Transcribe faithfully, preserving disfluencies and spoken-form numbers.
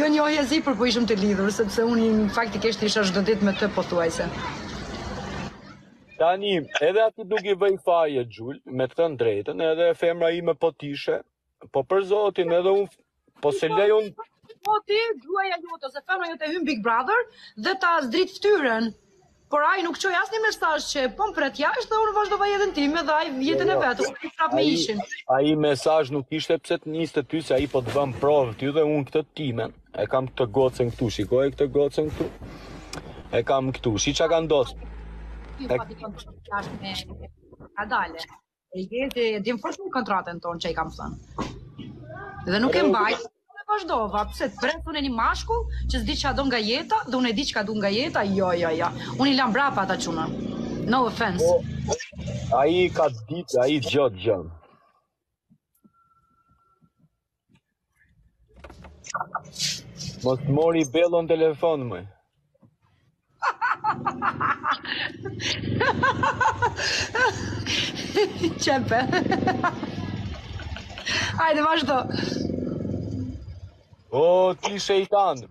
Jo njohje zipër, po ishim të lidhur, sepse unë faktikisht isha çdo ditë me të pothuajse. Tani, edhe ati nuk i vëj faje Gjul, me të thënë drejtën, edhe femra ime po tishe, po për zotin edhe unë, po se lejon... Po ti, gruaja jote, ose femra jote hyn Big Brother dhe ta zdrit fytyrën. Por ai nuk çoi asnjë mesazh që po mpret jashtë dhe unë vazhdova jetën time dhe ai jetën e vet, unë prap me ishin. Ai mesazh nuk ishte pse të niste ty se ai po të vëm provë ty dhe unë këtë timen. E kam këtë gocën këtu, shikoj këtë gocën këtu. E kam këtu, shi çka ka ndodhur. Ti pati kontratë me Adale. E jeti, e dim fort në kontratën tonë që i kam thënë. Dhe nuk e mbaj. Vazhdova, pse të presun e një mashkull që s'di çka do nga jeta dhe unë e di çka du nga jeta, jo, jo, jo. Unë i lam brapa ata çuna. No offense. Po, ai ka ditë, ai gjot gjën. Mos mori bellon telefon më. Qepe. Hajde, vazhdo. O, ti shejtan.